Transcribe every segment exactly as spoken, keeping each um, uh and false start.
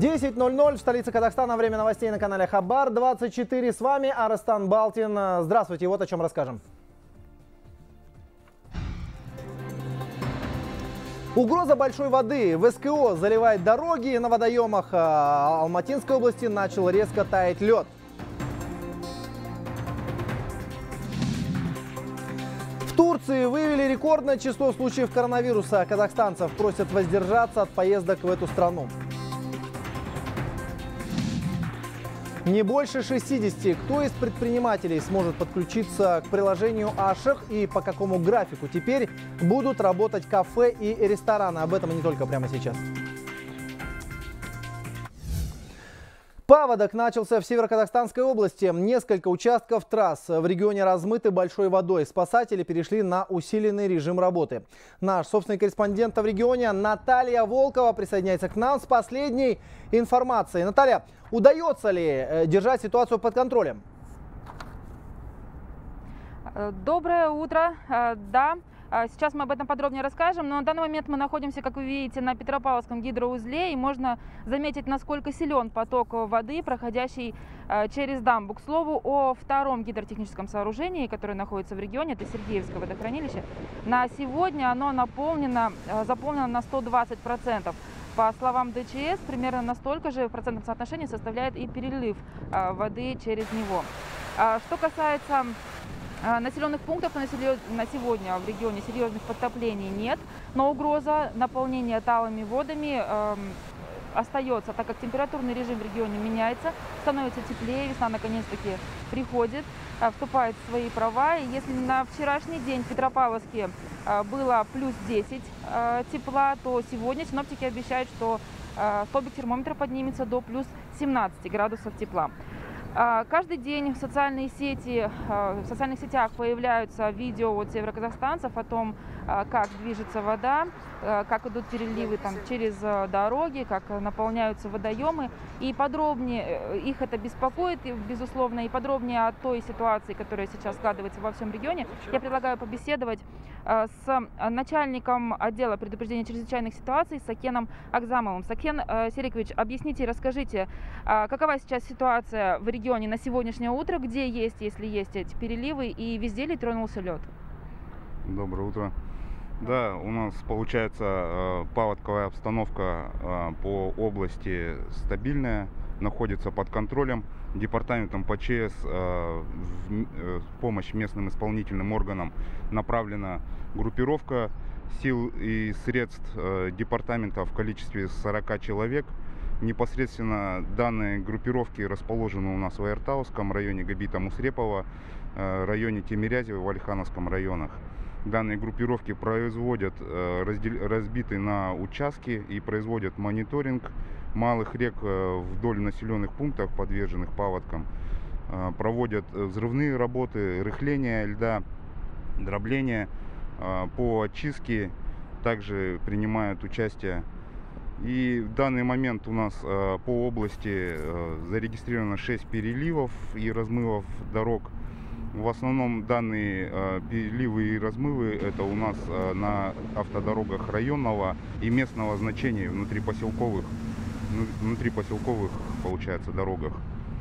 десять ноль ноль в столице Казахстана. Время новостей на канале Хабар двадцать четыре. С вами Арыстан Балтин. Здравствуйте. Вот о чем расскажем. Угроза большой воды. В СКО заливает дороги. На водоемах Алматинской области начал резко таять лед. В Турции выявили рекордное число случаев коронавируса. Казахстанцев просят воздержаться от поездок в эту страну. Не больше шестидесяти. Кто из предпринимателей сможет подключиться к приложению Аших и по какому графику теперь будут работать кафе и рестораны? Об этом и не только прямо сейчас. Паводок начался в Североказахстанской области. Несколько участков трасс в регионе размыты большой водой. Спасатели перешли на усиленный режим работы. Наш собственный корреспондент в регионе Наталья Волкова присоединяется к нам с последней информацией. Наталья, удается ли держать ситуацию под контролем? Доброе утро. Да. Сейчас мы об этом подробнее расскажем, но на данный момент мы находимся, как вы видите, на Петропавловском гидроузле, и можно заметить, насколько силен поток воды, проходящий через дамбу. К слову, о втором гидротехническом сооружении, которое находится в регионе, это Сергеевское водохранилище. На сегодня оно наполнено, заполнено на сто двадцать процентов. По словам ДЧС, примерно настолько же в процентном соотношении составляет и перелив воды через него. Что касается населенных пунктов, на сегодня в регионе серьезных подтоплений нет, но угроза наполнения талыми водами э, остается, так как температурный режим в регионе меняется, становится теплее, весна наконец-таки приходит, э, вступает в свои права. И если на вчерашний день в Петропавловске э, было плюс десять э, тепла, то сегодня синоптики обещают, что э, столбик термометра поднимется до плюс семнадцати градусов тепла. Каждый день в, социальные сети, в социальных сетях появляются видео от североказахстанцев о том, как движется вода, как идут переливы там, через дороги, как наполняются водоемы. И подробнее их это беспокоит, безусловно, и подробнее о той ситуации, которая сейчас складывается во всем регионе, я предлагаю побеседовать с начальником отдела предупреждения чрезвычайных ситуаций Сакеном Акзамовым. Сакен Серикович, объясните и расскажите, какова сейчас ситуация в регионе на сегодняшнее утро, где есть, если есть эти переливы, и везде ли тронулся лед? Доброе утро. Да, у нас получается паводковая обстановка по области стабильная, находится под контролем. Департаментом ПЧС в помощь местным исполнительным органам направлена группировка сил и средств департамента в количестве сорока человек. Непосредственно данные группировки расположены у нас в Айыртауском районе, Габита Мусрепова, районе Тимирязева, в Алихановском районах. Данные группировки производят разбиты на участки и производят мониторинг малых рек вдоль населенных пунктов, подверженных паводкам. Проводят взрывные работы, рыхление льда, дробление по очистке. Также принимают участие. И в данный момент у нас по области зарегистрировано шесть переливов и размывов дорог. В основном данные э, переливы и размывы это у нас э, на автодорогах районного и местного значения, внутрипоселковых, внутрипоселковых, получается, дорогах.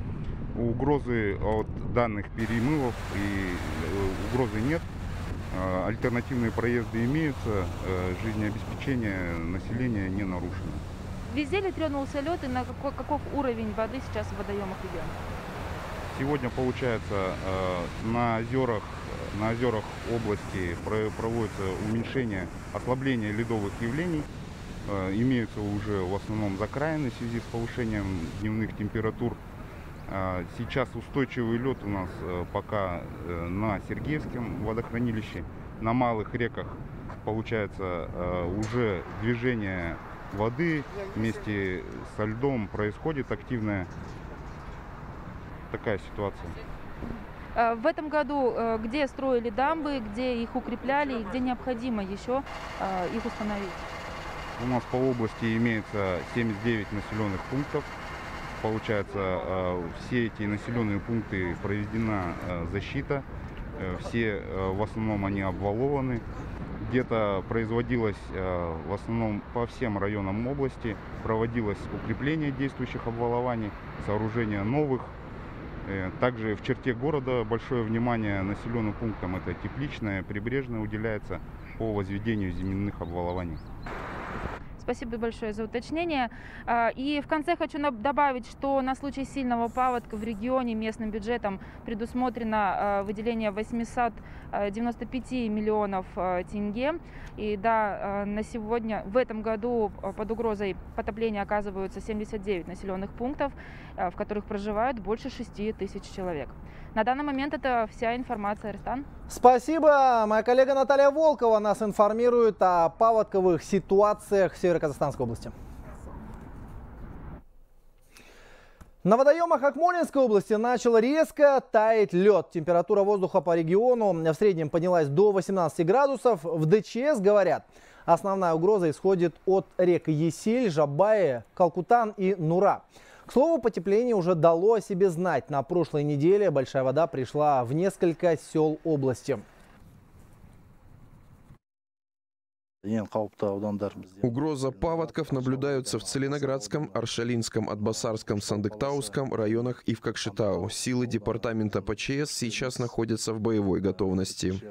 Угрозы от данных перемывов и э, угрозы нет. Э, альтернативные проезды имеются, э, жизнеобеспечение населения не нарушено. Везде ли тронулся лед и на какой, каков уровень воды сейчас в водоемах региона? Сегодня, получается, на озерах, на озерах области проводится уменьшение, ослабление ледовых явлений. Имеются уже в основном закраины в связи с повышением дневных температур. Сейчас устойчивый лед у нас пока на Сергеевском водохранилище. На малых реках, получается, уже движение воды вместе со льдом происходит активное. Такая ситуация. В этом году где строили дамбы, где их укрепляли и где необходимо еще их установить? У нас по области имеется семьдесят девять населенных пунктов. Получается, все эти населенные пункты проведена защита. Все в основном они обвалованы. где-то производилось в основном по всем районам области, проводилось укрепление действующих обвалований, сооружение новых. Также в черте города большое внимание населенным пунктам, это Тепличное, Прибрежное, уделяется по возведению земляных обвалований. Спасибо большое за уточнение. И в конце хочу добавить, что на случай сильного паводка в регионе местным бюджетом предусмотрено выделение восьмисот девяноста пяти миллионов тенге. И да, на сегодня, в этом году под угрозой потопления оказываются семьдесят девять населенных пунктов, в которых проживают больше шести тысяч человек. На данный момент это вся информация, Арстан. Спасибо. Моя коллега Наталья Волкова нас информирует о паводковых ситуациях в Северо-Казахстанской области. На водоемах Акмолинской области начал резко таять лед. Температура воздуха по региону в среднем поднялась до восемнадцати градусов. В ДЧС говорят, основная угроза исходит от рек Есель, Жабае, Калкутан и Нура. К слову, потепление уже дало о себе знать. На прошлой неделе большая вода пришла в несколько сел области. Угроза паводков наблюдаются в Целиноградском, Аршалинском, Атбасарском, Сандыктауском районах и в Кокшетау. Силы департамента ПЧС сейчас находятся в боевой готовности.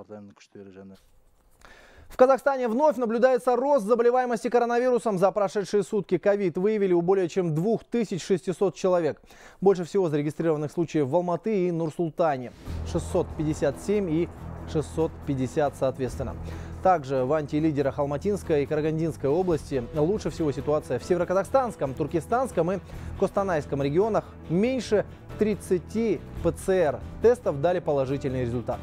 В Казахстане вновь наблюдается рост заболеваемости коронавирусом. За прошедшие сутки ковид выявили у более чем двух тысяч шестисот человек. Больше всего зарегистрированных случаев в Алматы и Нур-Султане. шестьсот пятьдесят семь и шестьсот пятьдесят соответственно. Также в антилидерах Алматинской и Карагандинской области лучше всего ситуация в Северо-Казахстанском, Туркестанском и Костанайском регионах. Меньше тридцати ПЦР тестов дали положительный результат.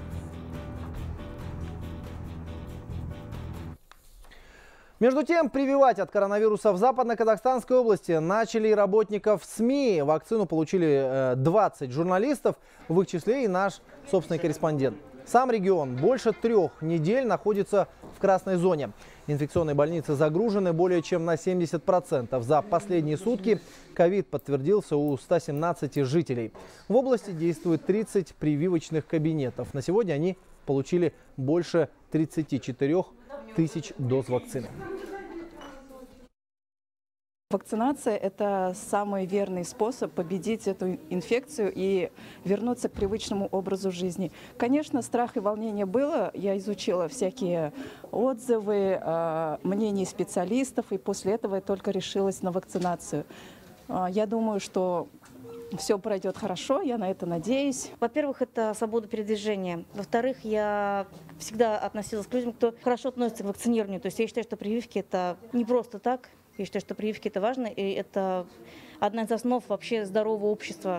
Между тем, прививать от коронавируса в Западно-Казахстанской области начали и работников СМИ. Вакцину получили двадцать журналистов, в их числе и наш собственный корреспондент. Сам регион больше трех недель находится в красной зоне. Инфекционные больницы загружены более чем на семьдесят процентов. За последние сутки ковид подтвердился у ста семнадцати жителей. В области действует тридцать прививочных кабинетов. На сегодня они получили больше тридцати четырёх тысяч доз вакцины. Вакцинация – это самый верный способ победить эту инфекцию и вернуться к привычному образу жизни. Конечно, страх и волнение было. Я изучила всякие отзывы, мнения специалистов, и после этого я только решилась на вакцинацию. Я думаю, что все пройдет хорошо, я на это надеюсь. Во-первых, это свобода передвижения. Во-вторых, я всегда относилась к людям, кто хорошо относится к вакцинированию. То есть я считаю, что прививки – это не просто так. Я считаю, что прививки – это важно, и это одна из основ вообще здорового общества.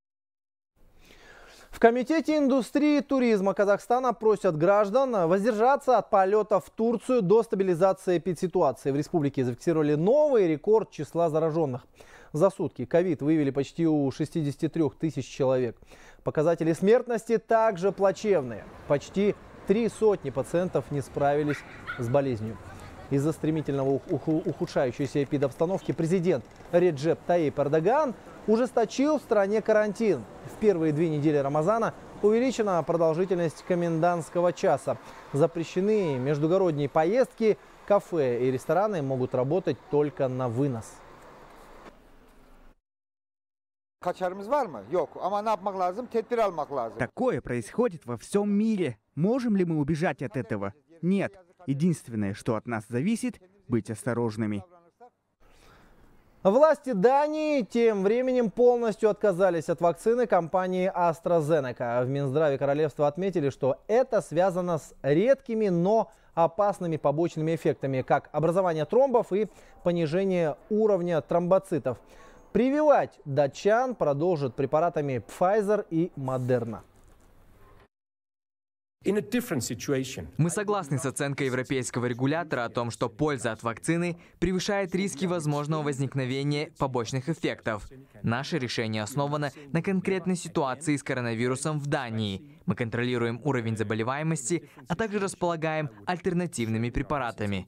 В Комитете индустрии и туризма Казахстана просят граждан воздержаться от полетов в Турцию до стабилизации эпидситуации. В республике зафиксировали новый рекорд числа зараженных. За сутки ковид выявили почти у шестидесяти трёх тысяч человек. Показатели смертности также плачевные. Почти три сотни пациентов не справились с болезнью. Из-за стремительного ухудшающейся эпидобстановки президент Реджеп Таyyip Эрдоган ужесточил в стране карантин. В первые две недели Рамазана увеличена продолжительность комендантского часа. Запрещены междугородние поездки, кафе и рестораны могут работать только на вынос. Такое происходит во всем мире. Можем ли мы убежать от этого? Нет. Единственное, что от нас зависит, быть осторожными. Власти Дании тем временем полностью отказались от вакцины компании AstraZeneca. В Минздраве королевства отметили, что это связано с редкими, но опасными побочными эффектами, как образование тромбов и понижение уровня тромбоцитов. Прививать датчан продолжат препаратами Pfizer и Moderna. Мы согласны с оценкой европейского регулятора о том, что польза от вакцины превышает риски возможного возникновения побочных эффектов. Наше решение основано на конкретной ситуации с коронавирусом в Дании. Мы контролируем уровень заболеваемости, а также располагаем альтернативными препаратами.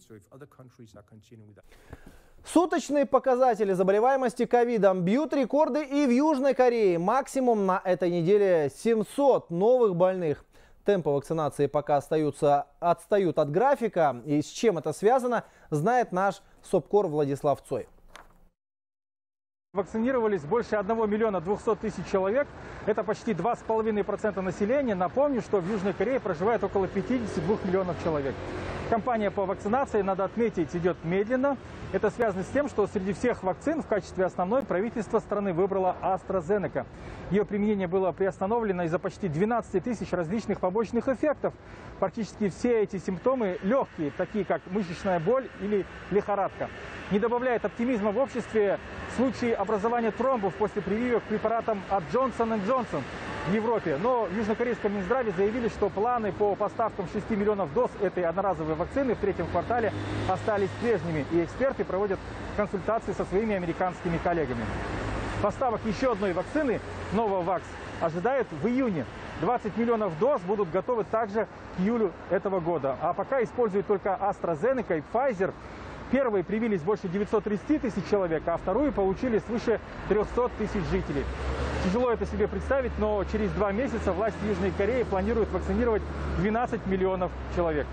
Суточные показатели заболеваемости ковидом бьют рекорды и в Южной Корее. Максимум на этой неделе семьсот новых больных. Темпы вакцинации пока остаются, отстают от графика. И с чем это связано, знает наш СОБКОР Владислав Цой. Вакцинировались больше одного миллиона двухсот тысяч человек. Это почти два с половиной процента населения. Напомню, что в Южной Корее проживает около пятидесяти двух миллионов человек. Кампания по вакцинации, надо отметить, идет медленно. Это связано с тем, что среди всех вакцин в качестве основной правительство страны выбрало AstraZeneca. Ее применение было приостановлено из-за почти двенадцати тысяч различных побочных эффектов. Практически все эти симптомы легкие, такие как мышечная боль или лихорадка. Не добавляет оптимизма в обществе случаи образования тромбов после прививок препаратам от Джонсон энд Джонсон в Европе. Но в южнокорейском Минздраве заявили, что планы по поставкам шести миллионов доз этой одноразовой вакцины в третьем квартале остались прежними. И эксперты проводят консультации со своими американскими коллегами. Поставок еще одной вакцины, Novavax, ожидают в июне. двадцать миллионов доз будут готовы также к июлю этого года. А пока используют только AstraZeneca и Pfizer. Первые привились больше девятисот тридцати тысяч человек, а вторую получили свыше трёхсот тысяч жителей. Тяжело это себе представить, но через два месяца власти Южной Кореи планируют вакцинировать двенадцать миллионов человек.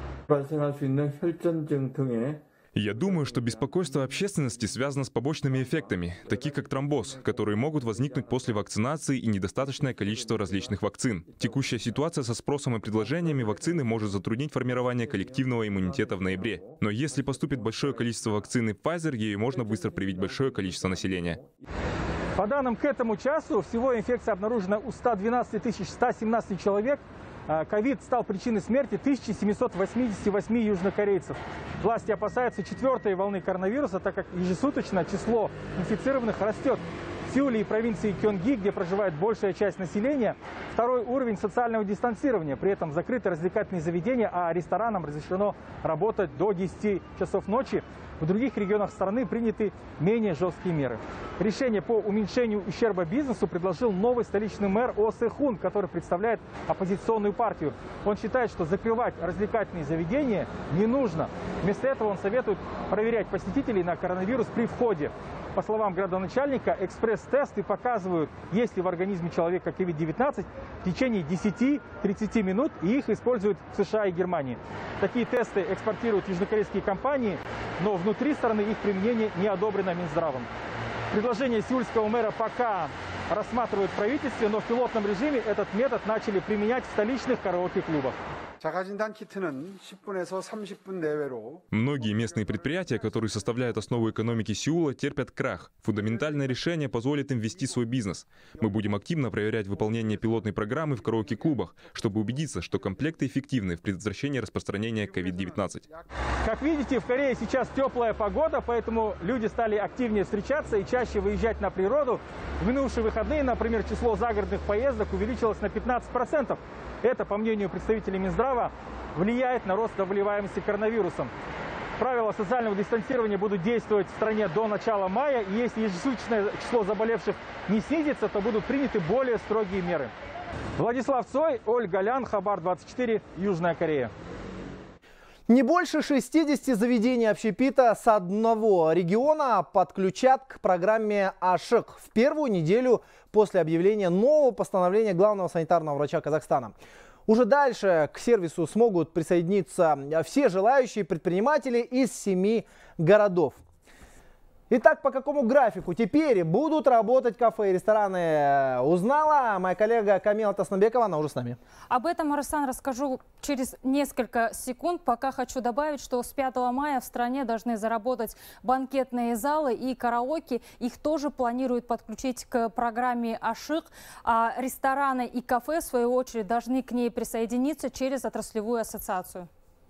Я думаю, что беспокойство общественности связано с побочными эффектами, такие как тромбоз, которые могут возникнуть после вакцинации и недостаточное количество различных вакцин. Текущая ситуация со спросом и предложениями вакцины может затруднить формирование коллективного иммунитета в ноябре. Но если поступит большое количество вакцины Pfizer, ею можно быстро привить большое количество населения. По данным к этому часу, всего инфекция обнаружена у ста двенадцати тысяч ста семнадцати человек. Ковид стал причиной смерти тысячи семисот восьмидесяти восьми южнокорейцев. Власти опасаются четвертой волны коронавируса, так как ежесуточно число инфицированных растет. В Сеуле и провинции Кёнги, где проживает большая часть населения, второй уровень социального дистанцирования. При этом закрыты развлекательные заведения, а ресторанам разрешено работать до десяти часов ночи. В других регионах страны приняты менее жесткие меры. Решение по уменьшению ущерба бизнесу предложил новый столичный мэр О Се Хун, который представляет оппозиционную партию. Он считает, что закрывать развлекательные заведения не нужно. Вместо этого он советует проверять посетителей на коронавирус при входе. По словам градоначальника, экспресс-тесты показывают, есть ли в организме человека ковид девятнадцать в течение десяти-тридцати минут, и их используют в США и Германии. Такие тесты экспортируют южнокорейские компании, но внутри страны их применение не одобрено Минздравом. Предложение сеульского мэра пока рассматривают в правительстве, но в пилотном режиме этот метод начали применять в столичных караоке-клубах. Многие местные предприятия, которые составляют основу экономики Сеула, терпят крах. Фундаментальное решение позволит им вести свой бизнес. Мы будем активно проверять выполнение пилотной программы в караоке-клубах, чтобы убедиться, что комплекты эффективны в предотвращении распространения ковид девятнадцать. Как видите, в Корее сейчас теплая погода, поэтому люди стали активнее встречаться и чаще выезжать на природу. В минувшие выходные, например, число загородных поездок увеличилось на пятнадцать процентов. Это, по мнению представителей Минздрава, влияет на рост заболеваемости коронавирусом. Правила социального дистанцирования будут действовать в стране до начала мая, и если ежесуточное число заболевших не снизится, то будут приняты более строгие меры. Владислав Цой, Ольга Лян, Хабар двадцать четыре, Южная Корея. Не больше шестидесяти заведений общепита с одного региона подключат к программе АШИК в первую неделю после объявления нового постановления главного санитарного врача Казахстана. Уже дальше к сервису смогут присоединиться все желающие предприниматели из семи городов. Итак, по какому графику теперь будут работать кафе и рестораны, узнала моя коллега Камила Таснабекова, она уже с нами. Об этом, Арслан, расскажу через несколько секунд. Пока хочу добавить, что с пятого мая в стране должны заработать банкетные залы и караоке. Их тоже планируют подключить к программе АШИК. А рестораны и кафе, в свою очередь, должны к ней присоединиться через отраслевую ассоциацию.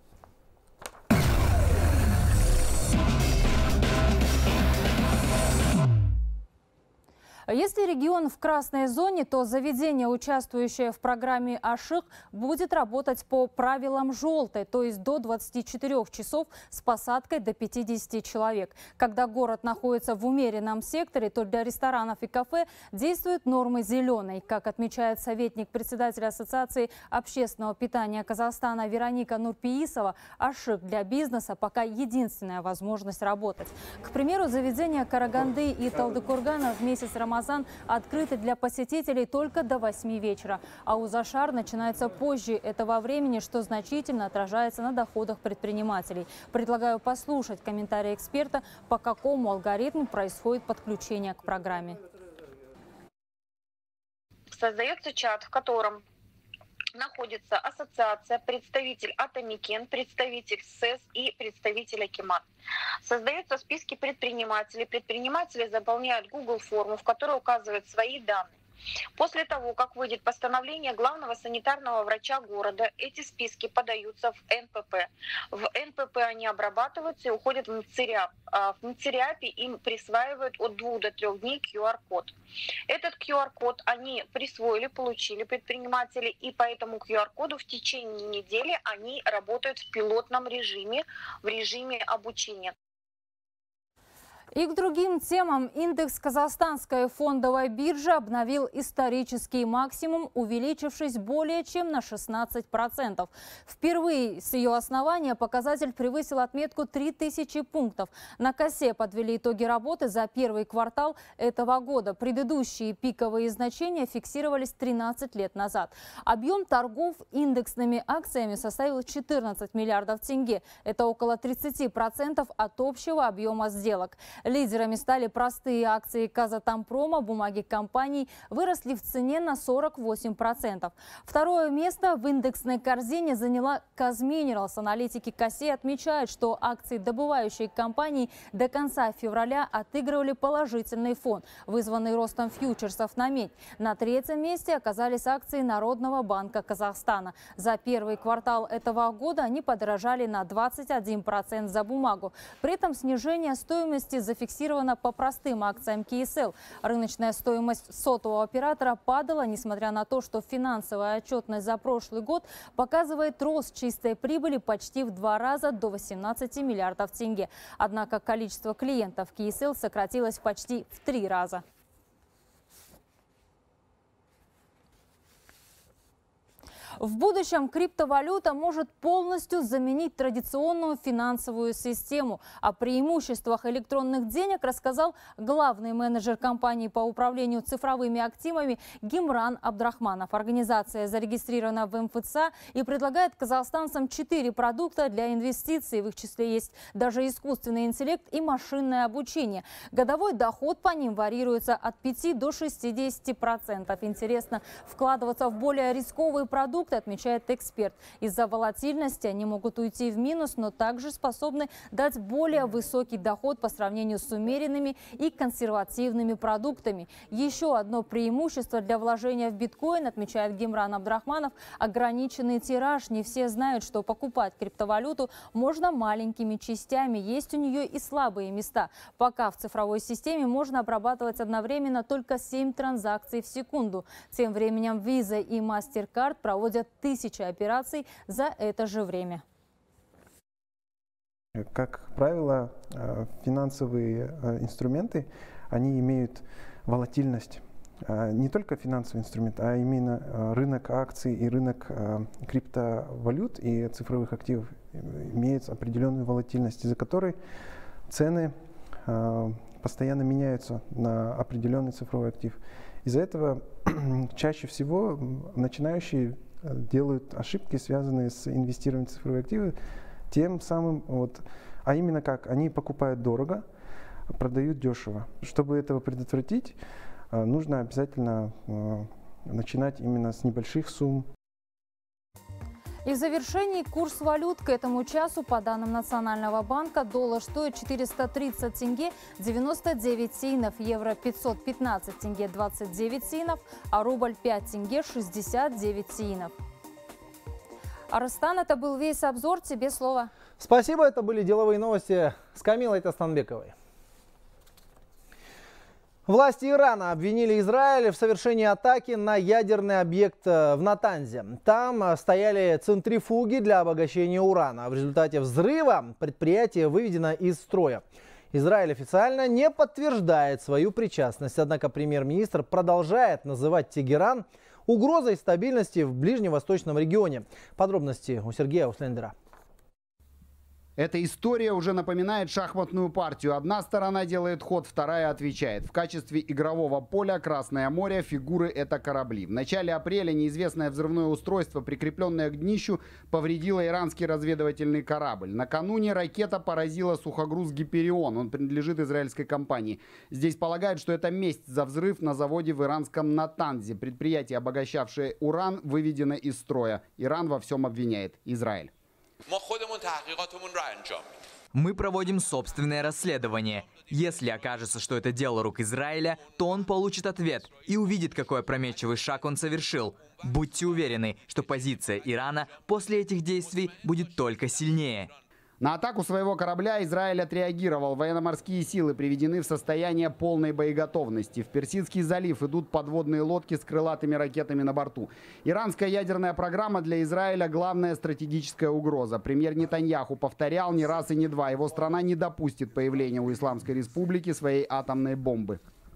Если регион в красной зоне, то заведение, участвующее в программе АШИК, будет работать по правилам желтой, то есть до двадцати четырёх часов с посадкой до пятидесяти человек. Когда город находится в умеренном секторе, то для ресторанов и кафе действуют нормы зеленой. Как отмечает советник председателя Ассоциации общественного питания Казахстана Вероника Нурпиисова, АШИК для бизнеса пока единственная возможность работать. К примеру, заведения Караганды и Талдыкургана в месяц Рамазана Рамазан открыты для посетителей только до восьми вечера, а Узашар начинается позже этого времени, что значительно отражается на доходах предпринимателей. Предлагаю послушать комментарий эксперта, по какому алгоритму происходит подключение к программе. Создается чат, в котором находится ассоциация, представитель Атамикен, представитель СЭС и представитель Акимат. Создаются списки предпринимателей. Предприниматели заполняют Google форму, в которой указывают свои данные. После того, как выйдет постановление главного санитарного врача города, эти списки подаются в эн пэ пэ. В эн пэ пэ они обрабатываются и уходят в МЦРЯП. А в МЦРЯПе им присваивают от двух до трех дней ку ар код. Этот ку ар код они присвоили, получили предприниматели, и по этому ку ар коду в течение недели они работают в пилотном режиме, в режиме обучения. И к другим темам. Индекс Казахстанской фондовой биржи обновил исторический максимум, увеличившись более чем на шестнадцать процентов. Впервые с ее основания показатель превысил отметку три тысячи пунктов. На косе подвели итоги работы за первый квартал этого года. Предыдущие пиковые значения фиксировались тринадцать лет назад. Объем торгов индексными акциями составил четырнадцать миллиардов тенге. Это около тридцати процентов от общего объема сделок. Лидерами стали простые акции Казатомпрома. Бумаги компаний выросли в цене на сорок восемь процентов. Второе место в индексной корзине заняла Казминералс. Аналитики КАСЕ отмечают, что акции добывающей компании до конца февраля отыгрывали положительный фон, вызванный ростом фьючерсов на медь. На третьем месте оказались акции Народного банка Казахстана. За первый квартал этого года они подорожали на двадцать один процент за бумагу. При этом снижение стоимости зафиксировано по простым акциям ка эс эл. Рыночная стоимость сотового оператора падала, несмотря на то, что финансовая отчетность за прошлый год показывает рост чистой прибыли почти в два раза до восемнадцати миллиардов тенге. Однако количество клиентов ка эс эл сократилось почти в три раза. В будущем криптовалюта может полностью заменить традиционную финансовую систему. О преимуществах электронных денег рассказал главный менеджер компании по управлению цифровыми активами Гимран Абдрахманов. Организация зарегистрирована в эм эф цэ а и предлагает казахстанцам четыре продукта для инвестиций. В их числе есть даже искусственный интеллект и машинное обучение. Годовой доход по ним варьируется от пяти до шестидесяти процентов. Интересно вкладываться в более рисковые продукты, отмечает эксперт. Из-за волатильности они могут уйти в минус, но также способны дать более высокий доход по сравнению с умеренными и консервативными продуктами. Еще одно преимущество для вложения в биткоин, отмечает Гимран Абдрахманов, ограниченный тираж. Не все знают, что покупать криптовалюту можно маленькими частями. Есть у нее и слабые места. Пока в цифровой системе можно обрабатывать одновременно только семь транзакций в секунду. Тем временем Visa и MasterCard проводят тысячи операций за это же время. Как правило, финансовые инструменты, они имеют волатильность. Не только финансовый инструмент, а именно рынок акций и рынок криптовалют и цифровых активов имеет определенную волатильность, из-за которой цены постоянно меняются на определенный цифровой актив. Из-за этого чаще всего начинающие делают ошибки, связанные с инвестированием в цифровые активы, тем самым, вот, а именно как, они покупают дорого, продают дешево. Чтобы этого предотвратить, нужно обязательно начинать именно с небольших сумм. И в завершении курс валют к этому часу, по данным Национального банка, доллар стоит четыреста тридцать тенге девяносто девять сейнов, евро пятьсот пятнадцать тенге двадцать девять сейнов, а рубль пять тенге шестьдесят девять сейнов. Арыстан, это был весь обзор. Тебе слово. Спасибо, это были деловые новости с Камилой Тастанбековой. Власти Ирана обвинили Израиль в совершении атаки на ядерный объект в Натанзе. Там стояли центрифуги для обогащения урана. В результате взрыва предприятие выведено из строя. Израиль официально не подтверждает свою причастность. Однако премьер-министр продолжает называть Тегеран угрозой стабильности в ближневосточном регионе. Подробности у Сергея Услендера. Эта история уже напоминает шахматную партию. Одна сторона делает ход, вторая отвечает. В качестве игрового поля Красное море фигуры — это корабли. В начале апреля неизвестное взрывное устройство, прикрепленное к днищу, повредило иранский разведывательный корабль. Накануне ракета поразила сухогруз «Гиперион». Он принадлежит израильской компании. Здесь полагают, что это месть за взрыв на заводе в иранском Натанзе. Предприятие, обогащавшее уран, выведено из строя. Иран во всем обвиняет Израиль. Мы проводим собственное расследование. Если окажется, что это дело рук Израиля, то он получит ответ и увидит, какой опрометчивый шаг он совершил. Будьте уверены, что позиция Ирана после этих действий будет только сильнее. На атаку своего корабля Израиль отреагировал. Военно-морские силы приведены в состояние полной боеготовности. В Персидский залив идут подводные лодки с крылатыми ракетами на борту. Иранская ядерная программа для Израиля – главная стратегическая угроза. Премьер Нетаньяху повторял не раз и не два. Его страна не допустит появления у Исламской Республики своей атомной бомбы.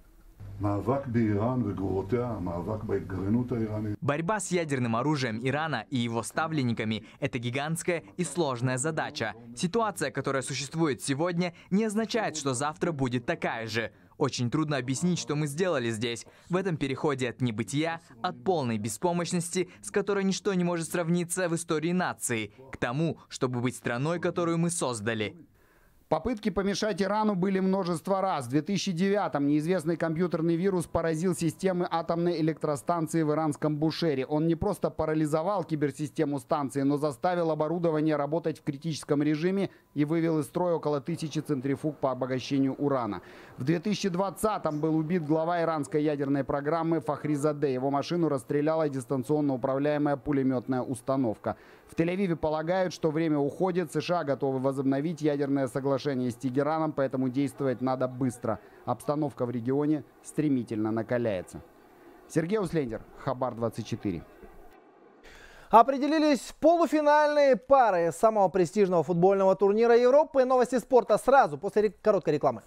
Борьба с ядерным оружием Ирана и его ставленниками – это гигантская и сложная задача. Ситуация, которая существует сегодня, не означает, что завтра будет такая же. Очень трудно объяснить, что мы сделали здесь, в этом переходе от небытия, от полной беспомощности, с которой ничто не может сравниться в истории нации, к тому, чтобы быть страной, которую мы создали. Попытки помешать Ирану были множество раз. В две тысячи девятом неизвестный компьютерный вирус поразил системы атомной электростанции в иранском Бушере. Он не просто парализовал киберсистему станции, но заставил оборудование работать в критическом режиме и вывел из строя около тысячи центрифуг по обогащению урана. В две тысячи двадцатом был убит глава иранской ядерной программы Фахризаде. Его машину расстреляла дистанционно управляемая пулеметная установка. В Тель-Авиве полагают, что время уходит. США готовы возобновить ядерное соглашение с Тегераном, поэтому действовать надо быстро. Обстановка в регионе стремительно накаляется. Сергей Услендер, Хабар двадцать четыре. Определились полуфинальные пары самого престижного футбольного турнира Европы. Новости спорта сразу после короткой рекламы.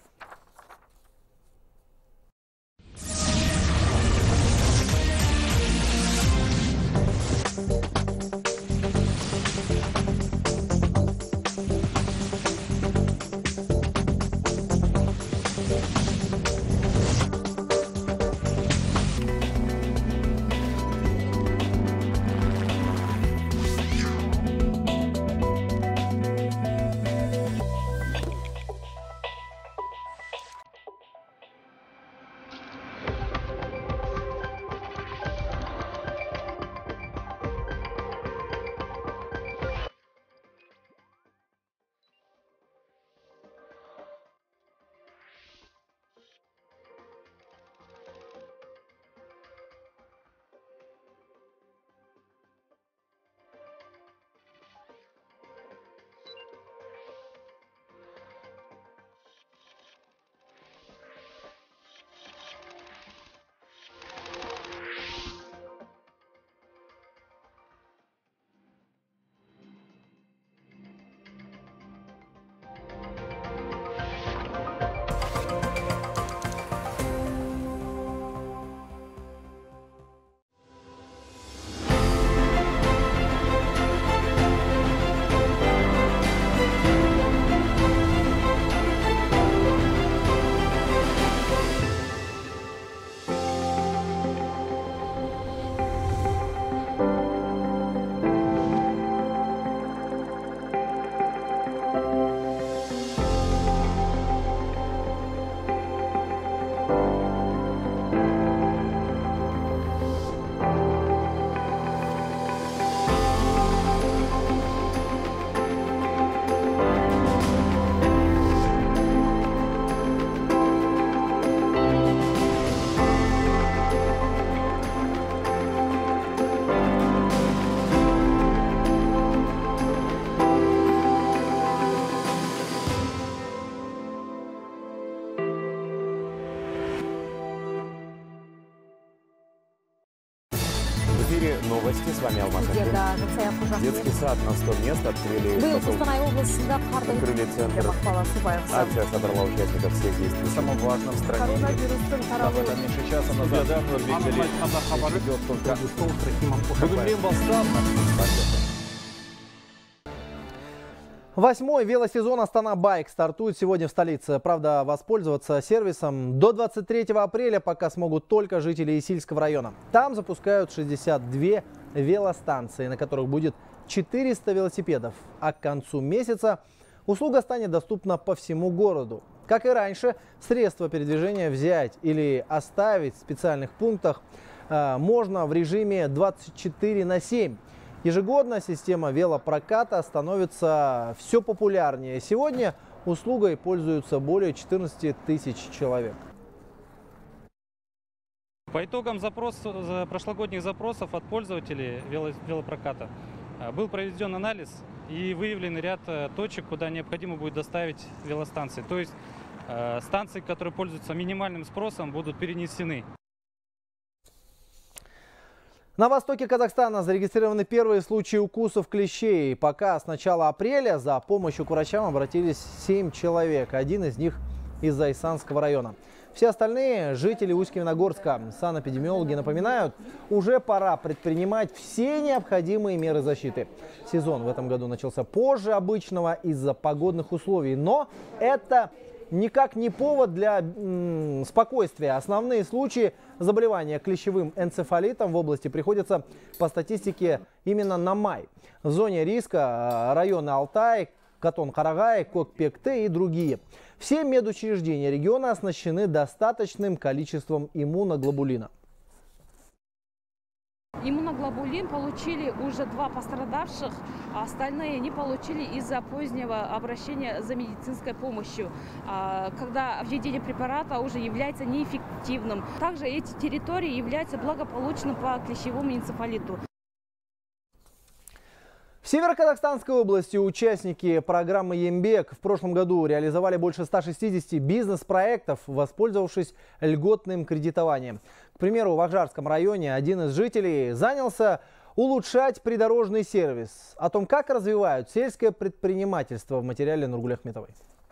Новости. С вами Алмаз Ахмедов. Детский сад на сто мест открыли, открыли центр. Акция собрала участников всех действий. Самое важное в стране. Об этом меньше часа назад. Идет только Восьмой велосезон Астана Байк стартует сегодня в столице. Правда, воспользоваться сервисом до двадцать третьего апреля пока смогут только жители Исильского района. Там запускают шестьдесят две велостанции, на которых будет четыреста велосипедов. А к концу месяца услуга станет доступна по всему городу. Как и раньше, средства передвижения взять или оставить в специальных пунктах э, можно в режиме двадцать четыре на семь. Ежегодно система велопроката становится все популярнее. Сегодня услугой пользуются более четырнадцати тысяч человек. По итогам запрос, прошлогодних запросов от пользователей велопроката был проведен анализ и выявлен ряд точек, куда необходимо будет доставить велостанции. То есть станции, которые пользуются минимальным спросом, будут перенесены. На востоке Казахстана зарегистрированы первые случаи укусов клещей. Пока с начала апреля за помощью к врачам обратились семь человек. Один из них из Зайсанского района. Все остальные – жители Усть-Каменогорска. Санэпидемиологи напоминают, уже пора предпринимать все необходимые меры защиты. Сезон в этом году начался позже обычного из-за погодных условий. Но это никак не повод для м, спокойствия. Основные случаи заболевания клещевым энцефалитом в области приходятся по статистике именно на май. В зоне риска районы Алтай, Катон-Карагай, Кокпекте и другие. Все медучреждения региона оснащены достаточным количеством иммуноглобулина. Иммуноглобулин получили уже два пострадавших, а остальные не получили из-за позднего обращения за медицинской помощью, когда введение препарата уже является неэффективным. Также эти территории являются благополучными по клещевому энцефалиту. В Северо-Казахстанской области участники программы «Ембек» в прошлом году реализовали больше ста шестидесяти бизнес-проектов, воспользовавшись льготным кредитованием. К примеру, в Акжарском районе один из жителей занялся улучшать придорожный сервис. О том, как развивают сельское предпринимательство, в материале Нургуль Ахметовой.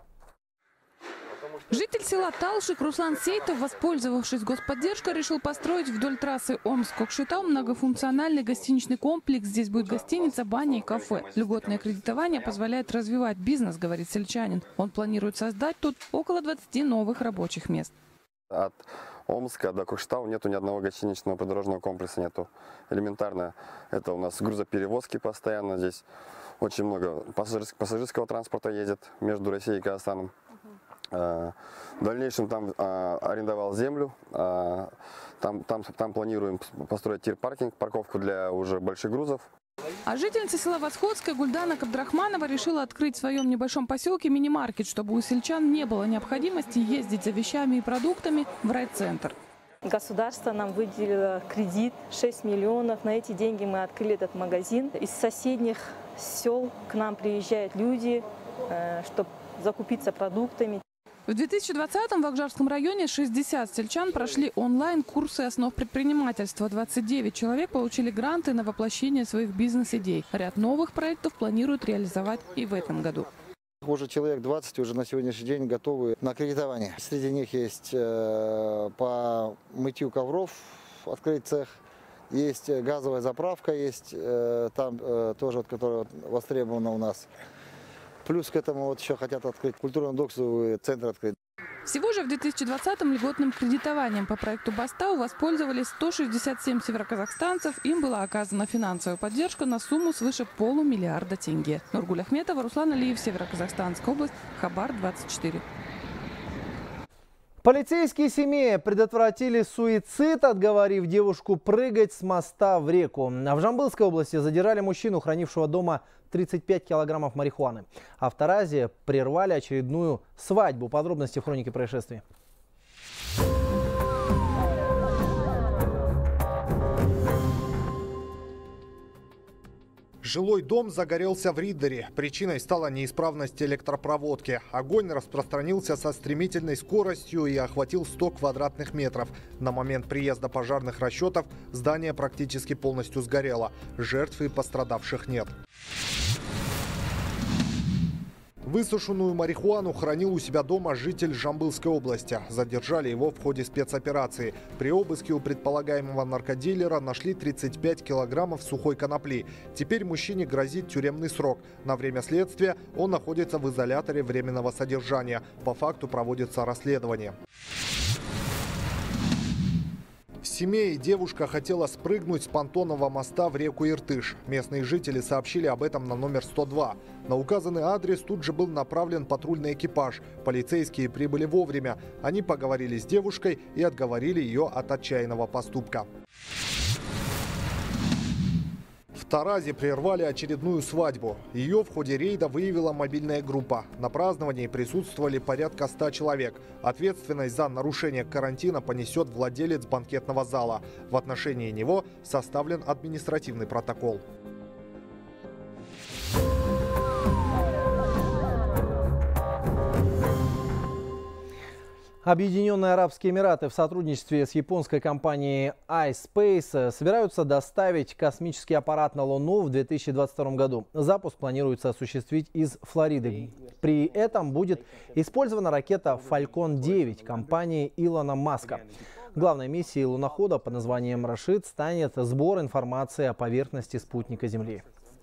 Житель села Талшик Руслан Сейтов, воспользовавшись господдержкой, решил построить вдоль трассы Омск-Кокшетау многофункциональный гостиничный комплекс. Здесь будет гостиница, баня и кафе. Льготное кредитование позволяет развивать бизнес, говорит сельчанин. Он планирует создать тут около двадцати новых рабочих мест. От Омска до Кокшетау нету ни одного гостиничного придорожного комплекса, нету. Элементарно. Это у нас грузоперевозки постоянно здесь. Очень много пассажирского транспорта ездит между Россией и Казахстаном. В дальнейшем там а, арендовал землю, а, там, там, там планируем построить тир-паркинг, парковку для уже больших грузов. А жительница села Восходская Гульдана Кабдрахманова решила открыть в своем небольшом поселке мини-маркет, чтобы у сельчан не было необходимости ездить за вещами и продуктами в райцентр. Государство нам выделило кредит шесть миллионов. На эти деньги мы открыли этот магазин. Из соседних сел к нам приезжают люди, чтобы закупиться продуктами. В две тысячи двадцатом в Акжарском районе шестьдесят сельчан прошли онлайн-курсы основ предпринимательства. двадцать девять человек получили гранты на воплощение своих бизнес-идей. Ряд новых проектов планируют реализовать и в этом году. Уже человек двадцать уже на сегодняшний день готовы на кредитование. Среди них есть э, по мытью ковров открыть цех, есть газовая заправка, есть э, там э, тоже, вот, которая востребована у нас. Плюс к этому вот еще хотят открыть культурно-доксовый центр открыть. Всего же в две тысячи двадцатом льготным кредитованием по проекту Бастау воспользовались сто шестьдесят семь североказахстанцев. Им была оказана финансовая поддержка на сумму свыше полумиллиарда тенге. Нургуль Ахметова, Руслан Алиев, Североказахстанская область, Хабар двадцать четыре. Полицейские семьи предотвратили суицид, отговорив девушку прыгать с моста в реку. А в Жамбылской области задержали мужчину, хранившего дома тридцать пять килограммов марихуаны. А в Таразе прервали очередную свадьбу. Подробности в хронике происшествий. Жилой дом загорелся в Риддере. Причиной стала неисправность электропроводки. Огонь распространился со стремительной скоростью и охватил сто квадратных метров. На момент приезда пожарных расчетов здание практически полностью сгорело. Жертв и пострадавших нет. Высушенную марихуану хранил у себя дома житель Жамбылской области. Задержали его в ходе спецоперации. При обыске у предполагаемого наркодилера нашли тридцать пять килограммов сухой конопли. Теперь мужчине грозит тюремный срок. На время следствия он находится в изоляторе временного содержания. По факту проводится расследование. В Семее девушка хотела спрыгнуть с понтонного моста в реку Иртыш. Местные жители сообщили об этом на номер сто два. На указанный адрес тут же был направлен патрульный экипаж. Полицейские прибыли вовремя. Они поговорили с девушкой и отговорили ее от отчаянного поступка. В Таразе прервали очередную свадьбу. Ее в ходе рейда выявила мобильная группа. На праздновании присутствовали порядка ста человек. Ответственность за нарушение карантина понесет владелец банкетного зала. В отношении него составлен административный протокол. Объединенные Арабские Эмираты в сотрудничестве с японской компанией iSpace собираются доставить космический аппарат на Луну в две тысячи двадцать втором году. Запуск планируется осуществить из Флориды. При этом будет использована ракета Falcon девять компании Илона Маска. Главной миссией лунохода под названием «Рашид» станет сбор информации о поверхности спутника Земли.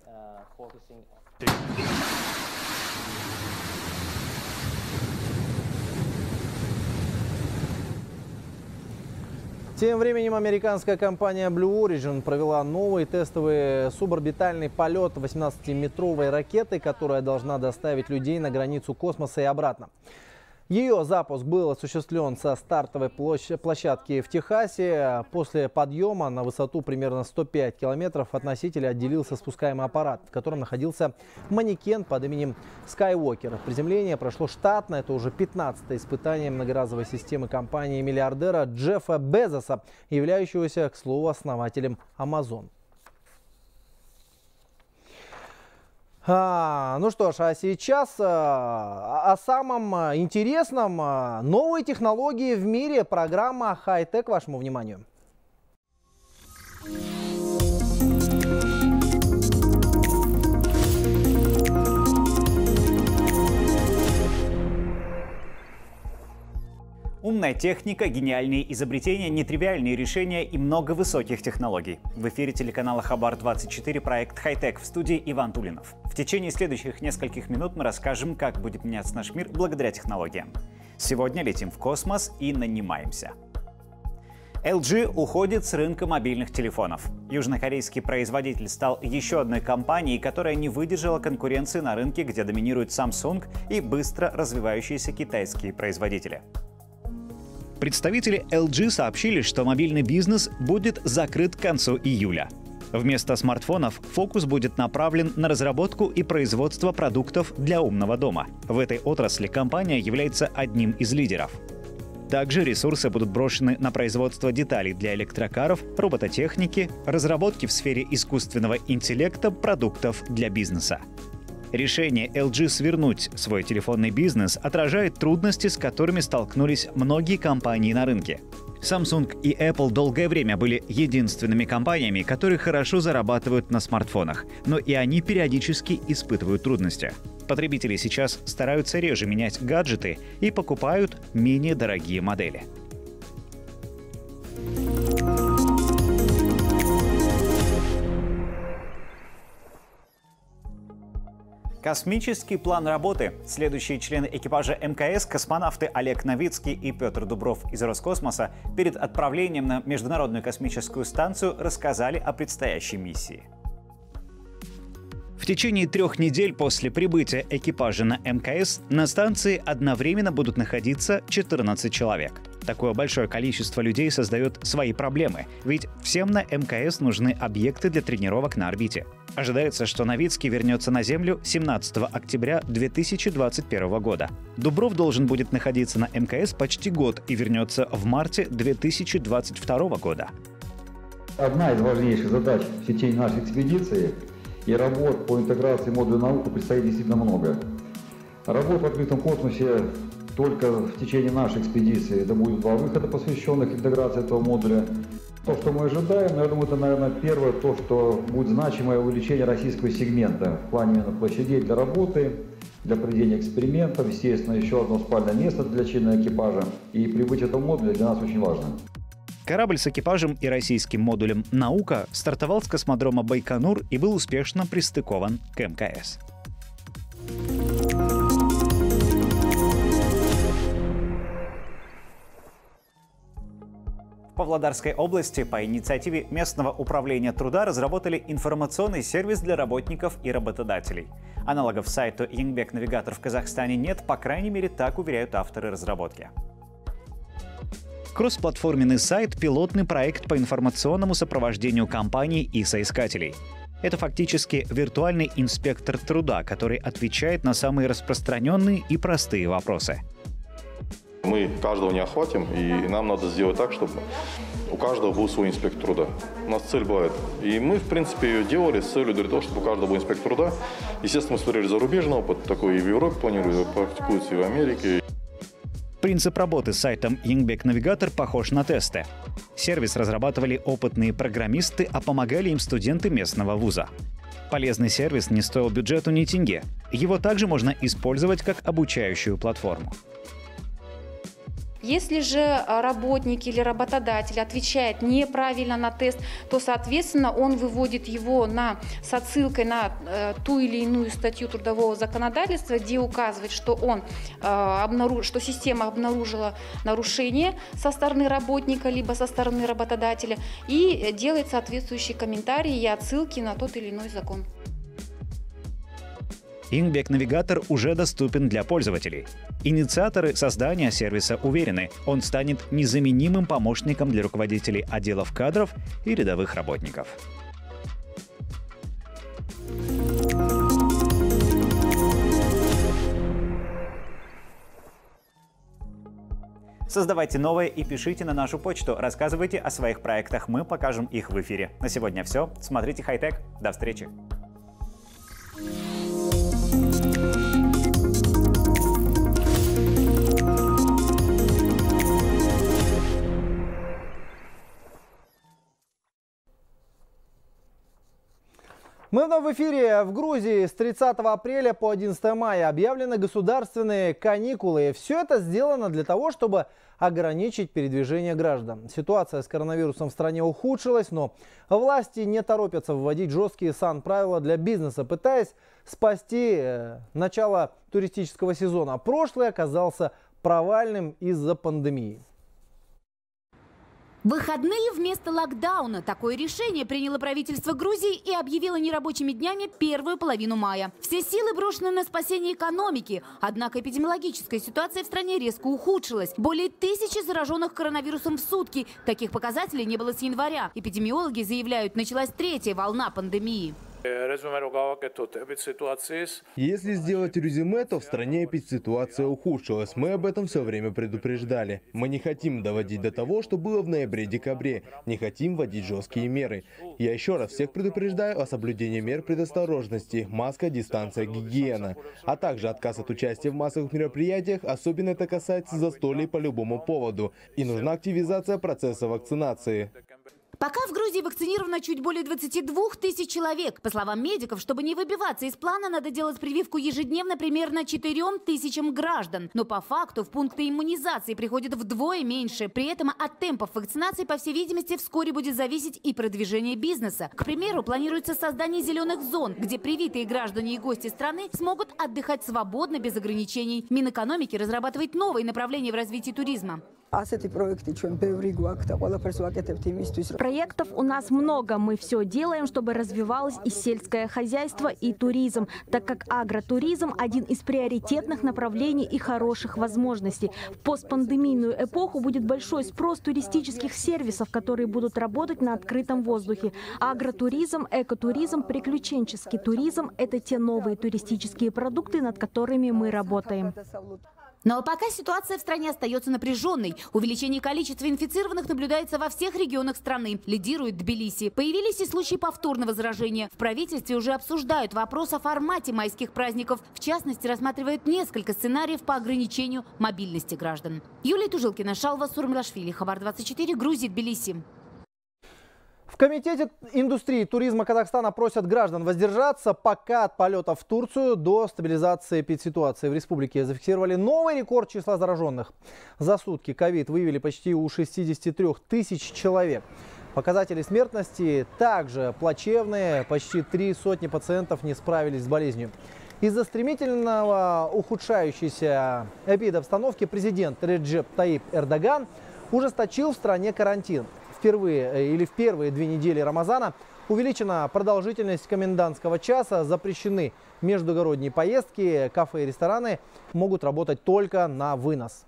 Тем временем американская компания Blue Origin провела новый тестовый суборбитальный полет восемнадцатиметровой ракеты, которая должна доставить людей на границу космоса и обратно. Ее запуск был осуществлен со стартовой площадки в Техасе. После подъема на высоту примерно сто пять километров от носителя отделился спускаемый аппарат, в котором находился манекен под именем Skywalker. Приземление прошло штатно. Это уже пятнадцатое испытание многоразовой системы компании миллиардера Джеффа Безоса, являющегося, к слову, основателем Amazon. А, ну что ж, а сейчас а, о самом интересном. Новые технологии в мире. Программа «Хай-тек» вашему вниманию. Умная техника, гениальные изобретения, нетривиальные решения и много высоких технологий. В эфире телеканала Хабар двадцать четыре проект «Хай-тек», в студии Иван Тулинов. В течение следующих нескольких минут мы расскажем, как будет меняться наш мир благодаря технологиям. Сегодня летим в космос и нанимаемся. эл джи уходит с рынка мобильных телефонов. Южнокорейский производитель стал еще одной компанией, которая не выдержала конкуренции на рынке, где доминируют Samsung и быстро развивающиеся китайские производители. Представители эл джи сообщили, что мобильный бизнес будет закрыт к концу июля. Вместо смартфонов фокус будет направлен на разработку и производство продуктов для умного дома. В этой отрасли компания является одним из лидеров. Также ресурсы будут брошены на производство деталей для электрокаров, робототехники, разработки в сфере искусственного интеллекта, продуктов для бизнеса. Решение эл джи свернуть свой телефонный бизнес отражает трудности, с которыми столкнулись многие компании на рынке. Samsung и Apple долгое время были единственными компаниями, которые хорошо зарабатывают на смартфонах, но и они периодически испытывают трудности. Потребители сейчас стараются реже менять гаджеты и покупают менее дорогие модели. Космический план работы. Следующие члены экипажа эм ка эс, космонавты Олег Новицкий и Петр Дубров из Роскосмоса, перед отправлением на Международную космическую станцию рассказали о предстоящей миссии. В течение трех недель после прибытия экипажа на эм ка эс на станции одновременно будут находиться четырнадцать человек. Такое большое количество людей создает свои проблемы, ведь всем на эм ка эс нужны объекты для тренировок на орбите. Ожидается, что Новицкий вернется на Землю семнадцатого октября две тысячи двадцать первого года. Дубров должен будет находиться на эм ка эс почти год и вернется в марте две тысячи двадцать второго года. Одна из важнейших задач в течение нашей экспедиции и работ по интеграции модуля науки предстоит действительно много. Работ в открытом космосе только в течение нашей экспедиции это будет два выхода, посвященных интеграции этого модуля. То, что мы ожидаем, я думаю, это, наверное, первое, то, что будет значимое увеличение российского сегмента в плане именно площадей для работы. для проведения экспериментов, естественно, еще одно спальное место для члена экипажа. И прибытие этого модуля для нас очень важно. Корабль с экипажем и российским модулем «Наука» стартовал с космодрома Байконур и был успешно пристыкован к эм ка эс. В Павлодарской области по инициативе местного управления труда разработали информационный сервис для работников и работодателей. Аналогов сайту Еңбек Навигатор в Казахстане нет, по крайней мере, так уверяют авторы разработки. Кроссплатформенный сайт – пилотный проект по информационному сопровождению компаний и соискателей. Это фактически виртуальный инспектор труда, который отвечает на самые распространенные и простые вопросы. Мы каждого не охватим, и нам надо сделать так, чтобы у каждого был свой инспектор труда. У нас цель была эта. И мы, в принципе, ее делали с целью для того, чтобы у каждого был инспектор труда. Естественно, мы смотрели зарубежный опыт, такой и в Европе планируется, практикуется и в Америке. Принцип работы с сайтом Еңбек Навигатор похож на тесты. Сервис разрабатывали опытные программисты, а помогали им студенты местного вуза. Полезный сервис не стоил бюджету ни тенге. Его также можно использовать как обучающую платформу. Если же работник или работодатель отвечает неправильно на тест, то, соответственно, он выводит его на, с отсылкой на э, ту или иную статью трудового законодательства, где указывает, что, он, э, обнаруж... что система обнаружила нарушение со стороны работника либо со стороны работодателя, и делает соответствующие комментарии и отсылки на тот или иной закон. Еңбек Навигатор уже доступен для пользователей. Инициаторы создания сервиса уверены, он станет незаменимым помощником для руководителей отделов кадров и рядовых работников. Создавайте новое и пишите на нашу почту. Рассказывайте о своих проектах, мы покажем их в эфире. На сегодня все. Смотрите Хай-Тек. До встречи. Мы вновь в эфире. В Грузии с тридцатого апреля по одиннадцатое мая объявлены государственные каникулы. Все это сделано для того, чтобы ограничить передвижение граждан. Ситуация с коронавирусом в стране ухудшилась, но власти не торопятся вводить жесткие сан-правила для бизнеса, пытаясь спасти э, начало туристического сезона. Прошлый оказался провальным из-за пандемии. Выходные вместо локдауна. Такое решение приняло правительство Грузии и объявило нерабочими днями первую половину мая. Все силы брошены на спасение экономики. Однако эпидемиологическая ситуация в стране резко ухудшилась. Более тысячи зараженных коронавирусом в сутки. Таких показателей не было с января. Эпидемиологи заявляют, началась третья волна пандемии. Если сделать резюме, то в стране эпидситуация ухудшилась. Мы об этом все время предупреждали. Мы не хотим доводить до того, что было в ноябре-декабре. Не хотим вводить жесткие меры. Я еще раз всех предупреждаю о соблюдении мер предосторожности, маска, дистанция, гигиена, а также отказ от участия в массовых мероприятиях, особенно это касается застолий по любому поводу. И нужна активизация процесса вакцинации. Пока в Грузии вакцинировано чуть более двадцати двух тысяч человек. По словам медиков, чтобы не выбиваться из плана, надо делать прививку ежедневно примерно четырем тысячам граждан. Но по факту в пункты иммунизации приходит вдвое меньше. При этом от темпов вакцинации, по всей видимости, вскоре будет зависеть и продвижение бизнеса. К примеру, планируется создание зеленых зон, где привитые граждане и гости страны смогут отдыхать свободно, без ограничений. Минэкономики разрабатывает новые направления в развитии туризма. Проектов у нас много. Мы все делаем, чтобы развивалось и сельское хозяйство, и туризм, так как агротуризм – один из приоритетных направлений и хороших возможностей. В постпандемийную эпоху будет большой спрос туристических сервисов, которые будут работать на открытом воздухе. Агротуризм, экотуризм, приключенческий туризм – это те новые туристические продукты, над которыми мы работаем. Но пока ситуация в стране остается напряженной. Увеличение количества инфицированных наблюдается во всех регионах страны. Лидирует Тбилиси. Появились и случаи повторного заражения. В правительстве уже обсуждают вопрос о формате майских праздников. В частности, рассматривают несколько сценариев по ограничению мобильности граждан. Юлия Тужилкина, Шалва Сурмлашвили, Хабар двадцать четыре, Грузия, Тбилиси. В В Комитете индустрии и туризма Казахстана просят граждан воздержаться пока от полетов в Турцию до стабилизации эпидситуации. В республике зафиксировали новый рекорд числа зараженных. За сутки ковид выявили почти у шестидесяти трёх тысяч человек. Показатели смертности также плачевные. Почти три сотни пациентов не справились с болезнью. Из-за стремительного ухудшающейся эпидобстановки президент Реджеп Таип Эрдоган ужесточил в стране карантин. Впервые или в первые две недели Рамазана увеличена продолжительность комендантского часа, запрещены междугородние поездки, кафе и рестораны могут работать только на вынос.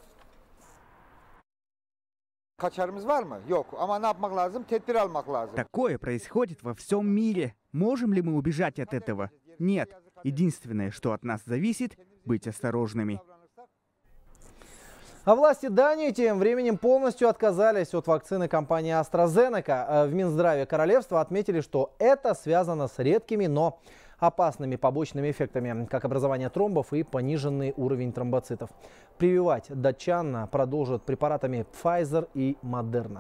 Такое происходит во всем мире. Можем ли мы убежать от этого? Нет. Единственное, что от нас зависит, быть осторожными. А власти Дании тем временем полностью отказались от вакцины компании AstraZeneca. В Минздраве королевства отметили, что это связано с редкими, но опасными побочными эффектами, как образование тромбов и пониженный уровень тромбоцитов. Прививать датчан продолжат препаратами Pfizer и Moderna.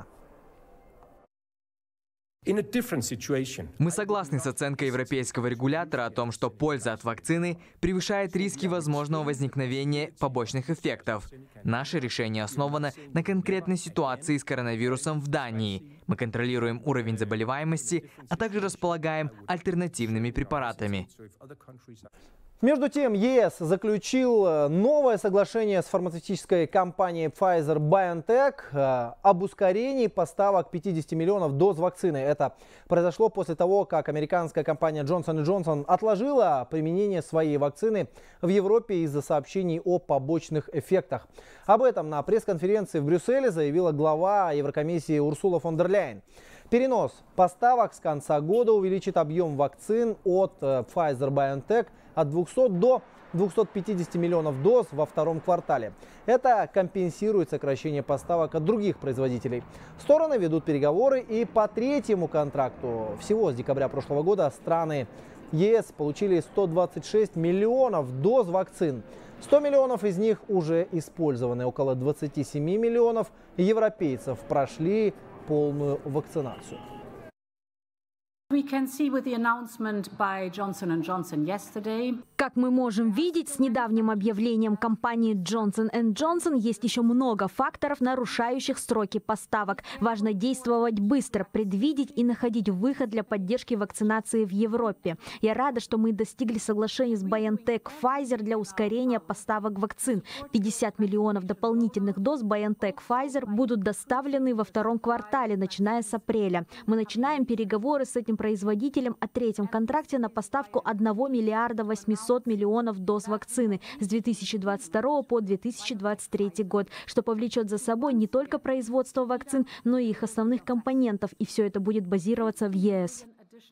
Мы согласны с оценкой европейского регулятора о том, что польза от вакцины превышает риски возможного возникновения побочных эффектов. Наше решение основано на конкретной ситуации с коронавирусом в Дании. Мы контролируем уровень заболеваемости, а также располагаем альтернативными препаратами. Между тем, ЕС заключил новое соглашение с фармацевтической компанией Pfizer-BioNTech об ускорении поставок пятидесяти миллионов доз вакцины. Это произошло после того, как американская компания Johnson энд Johnson отложила применение своей вакцины в Европе из-за сообщений о побочных эффектах. Об этом на пресс-конференции в Брюсселе заявила глава Еврокомиссии Урсула фон дер Ляйен. Перенос поставок с конца года увеличит объем вакцин от Pfizer-BioNTech от двухсот до двухсот пятидесяти миллионов доз во втором квартале. Это компенсирует сокращение поставок от других производителей. Стороны ведут переговоры и по третьему контракту. Всего с декабря прошлого года страны ЕС получили сто двадцать шесть миллионов доз вакцин. сто миллионов из них уже использованы. Около двадцати семи миллионов европейцев прошли полную вакцинацию. Как мы можем видеть, с недавним объявлением компании Johnson энд Johnson есть еще много факторов, нарушающих сроки поставок. Важно действовать быстро, предвидеть и находить выход для поддержки вакцинации в Европе. Я рада, что мы достигли соглашения с BioNTech Pfizer для ускорения поставок вакцин. пятьдесят миллионов дополнительных доз BioNTech Pfizer будут доставлены во втором квартале, начиная с апреля. Мы начинаем переговоры с этим производителем о третьем контракте на поставку одного миллиарда восьмисот миллионов доз вакцины с две тысячи двадцать второго по две тысячи двадцать третий год, что повлечет за собой не только производство вакцин, но и их основных компонентов, и все это будет базироваться в ЕС.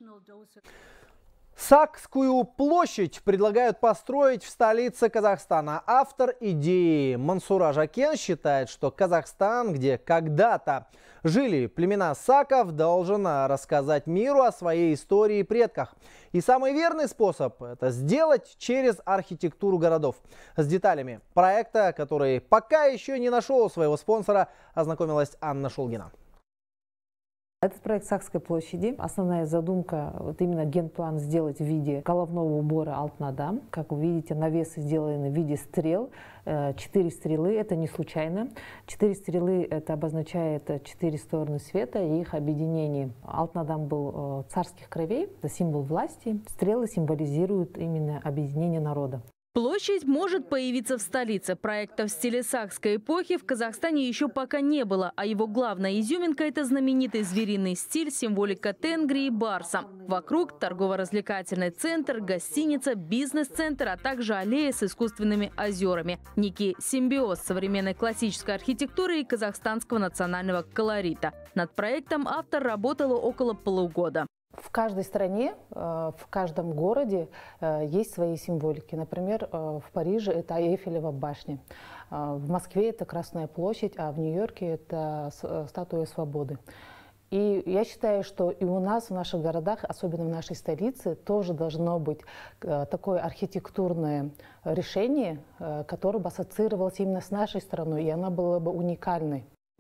Сакскую площадь предлагают построить в столице Казахстана. Автор идеи Мансура Жакен считает, что Казахстан, где когда-то жили племена саков, должен рассказать миру о своей истории и предках. И самый верный способ – это сделать через архитектуру городов. С деталями проекта, который пока еще не нашел своего спонсора, ознакомилась Анна Шолгина. Этот проект Сакской площади. Основная задумка, вот именно генплан сделать в виде головного убора Алтын-Адам. Как вы видите, навесы сделаны в виде стрел. Четыре стрелы, это не случайно. Четыре стрелы, это обозначает четыре стороны света и их объединение. Алтын-Адам был царских кровей, это символ власти. Стрелы символизируют именно объединение народа. Площадь может появиться в столице. Проекта в стиле сакской эпохи в Казахстане еще пока не было, а его главная изюминка – это знаменитый звериный стиль, символика тенгри и барса. Вокруг торгово-развлекательный центр, гостиница, бизнес-центр, а также аллея с искусственными озерами. Некий симбиоз современной классической архитектуры и казахстанского национального колорита. Над проектом автор работала около полугода. В каждой стране, в каждом городе есть свои символики. Например, в Париже это Эйфелева башня, в Москве это Красная площадь, а в Нью-Йорке это статуя свободы. И я считаю, что и у нас, в наших городах, особенно в нашей столице, тоже должно быть такое архитектурное решение, которое бы ассоциировалось именно с нашей страной, и оно было бы уникальной.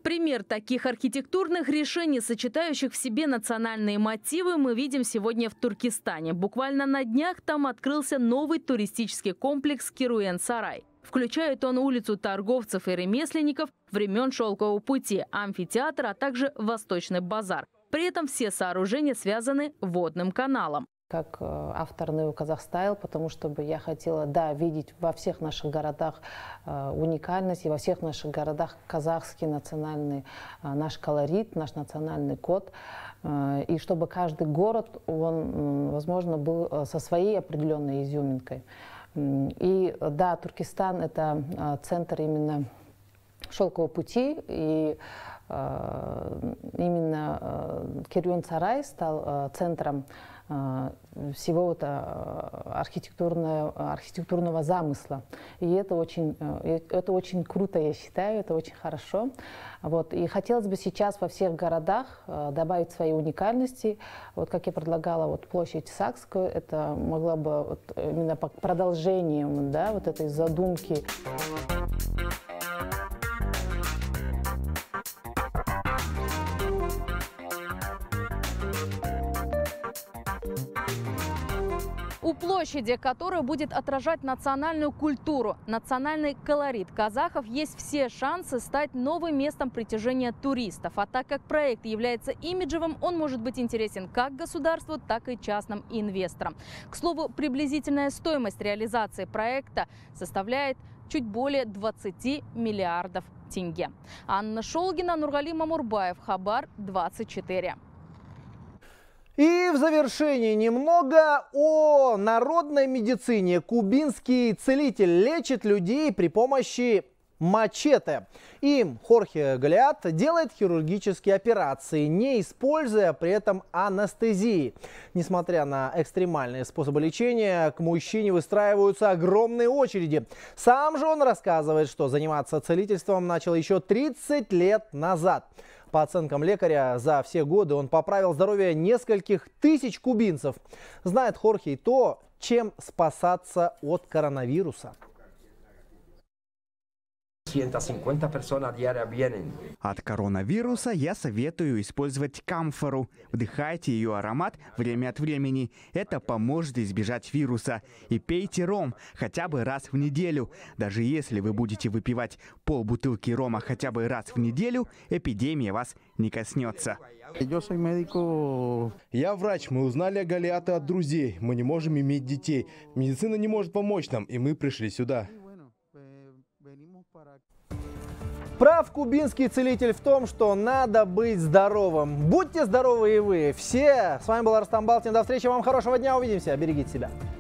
Пример таких архитектурных решений, сочетающих в себе национальные мотивы, мы видим сегодня в Туркестане. Буквально на днях там открылся новый туристический комплекс Керуен-Сарай. Включает он улицу торговцев и ремесленников времен Шелкового пути, амфитеатр, а также Восточный базар. При этом все сооружения связаны водным каналом. Как автор New Казахстайл, потому что я хотела, да, видеть во всех наших городах э, уникальность, и во всех наших городах казахский национальный э, наш колорит, наш национальный код, э, и чтобы каждый город, он, возможно, был э, со своей определенной изюминкой. И да, Туркестан – это э, центр именно Шелкового пути, и э, именно э, Керуен-Сарай стал э, центром всего это архитектурного, архитектурного замысла. И это очень, это очень круто, я считаю, это очень хорошо. Вот. И хотелось бы сейчас во всех городах добавить свои уникальности. Вот как я предлагала, вот площадь Сакскую, это могло бы вот именно по продолжением, да, вот этой задумки. У площади, которая будет отражать национальную культуру, национальный колорит казахов, есть все шансы стать новым местом притяжения туристов. А так как проект является имиджевым, он может быть интересен как государству, так и частным инвесторам. К слову, приблизительная стоимость реализации проекта составляет чуть более двадцати миллиардов тенге. Анна Шолгина, Нургали Мамурбаев, Хабар двадцать четыре. И в завершении немного о народной медицине. Кубинский целитель лечит людей при помощи мачете. Им Хорхе Галиат делает хирургические операции, не используя при этом анестезии. Несмотря на экстремальные способы лечения, к мужчине выстраиваются огромные очереди. Сам же он рассказывает, что заниматься целительством начал еще тридцать лет назад. По оценкам лекаря, за все годы он поправил здоровье нескольких тысяч кубинцев. Знает Хорхе и то, чем спасаться от коронавируса. От коронавируса я советую использовать камфору. Вдыхайте ее аромат время от времени. Это поможет избежать вируса. И пейте ром хотя бы раз в неделю. Даже если вы будете выпивать полбутылки рома хотя бы раз в неделю, эпидемия вас не коснется. Я врач, мы узнали о Галиате от друзей. Мы не можем иметь детей. Медицина не может помочь нам, и мы пришли сюда. Прав кубинский целитель в том, что надо быть здоровым. Будьте здоровы и вы все. С вами был Арстан Балтин. До встречи, вам хорошего дня, увидимся. Берегите себя.